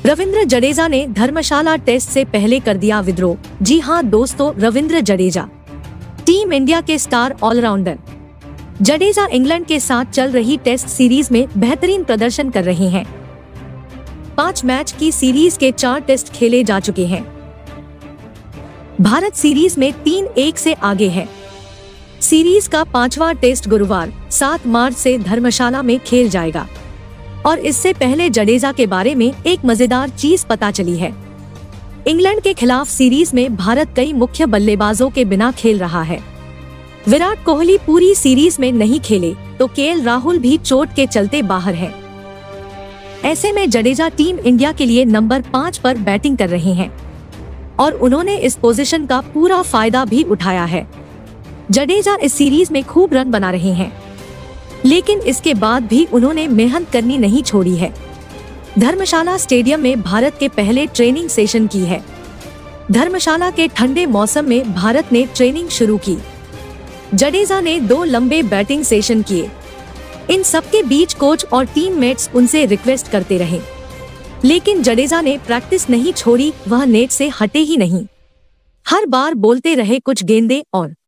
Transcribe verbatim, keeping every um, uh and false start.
रविंद्र जडेजा ने धर्मशाला टेस्ट से पहले कर दिया विद्रोह। जी हां दोस्तों, रविंद्र जडेजा टीम इंडिया के स्टार ऑलराउंडर जडेजा इंग्लैंड के साथ चल रही टेस्ट सीरीज में बेहतरीन प्रदर्शन कर रहे हैं। पांच मैच की सीरीज के चार टेस्ट खेले जा चुके हैं। भारत सीरीज में तीन एक से आगे है। सीरीज का पांचवा टेस्ट गुरुवार सात मार्च से धर्मशाला में खेल जाएगा। और इससे पहले जडेजा के बारे में एक मजेदार चीज पता चली है। इंग्लैंड के खिलाफ सीरीज में भारत कई मुख्य बल्लेबाजों के बिना खेल रहा है। विराट कोहली पूरी सीरीज में नहीं खेले तो केएल राहुल भी चोट के चलते बाहर है। ऐसे में जडेजा टीम इंडिया के लिए नंबर पाँच पर बैटिंग कर रहे हैं और उन्होंने इस पोजीशन का पूरा फायदा भी उठाया है। जडेजा इस सीरीज में खूब रन बना रहे हैं, लेकिन इसके बाद भी उन्होंने मेहनत करनी नहीं छोड़ी है। धर्मशाला स्टेडियम में भारत के पहले ट्रेनिंग सेशन की है। धर्मशाला के ठंडे मौसम में भारत ने ट्रेनिंग शुरू की। जडेजा ने दो लंबे बैटिंग सेशन किए। इन सबके बीच कोच और टीममेट्स उनसे रिक्वेस्ट करते रहे, लेकिन जडेजा ने प्रैक्टिस नहीं छोड़ी, वह नेट से हटे ही नहीं। हर बार बोलते रहे कुछ गेंदें और